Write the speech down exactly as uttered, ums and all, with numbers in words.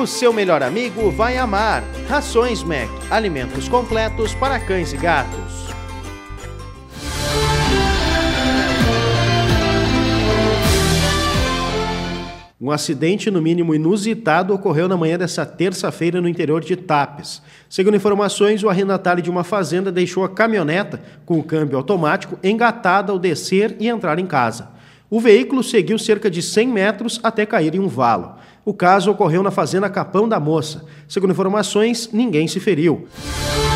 O seu melhor amigo vai amar. Rações Mac, alimentos completos para cães e gatos. Um acidente, no mínimo inusitado, ocorreu na manhã desta terça-feira no interior de Tapes. Segundo informações, o arrendatário de uma fazenda deixou a caminhoneta com o câmbio automático engatada ao descer e entrar em casa. O veículo seguiu cerca de cem metros até cair em um valo. O caso ocorreu na fazenda Capão da Moça. Segundo informações, ninguém se feriu.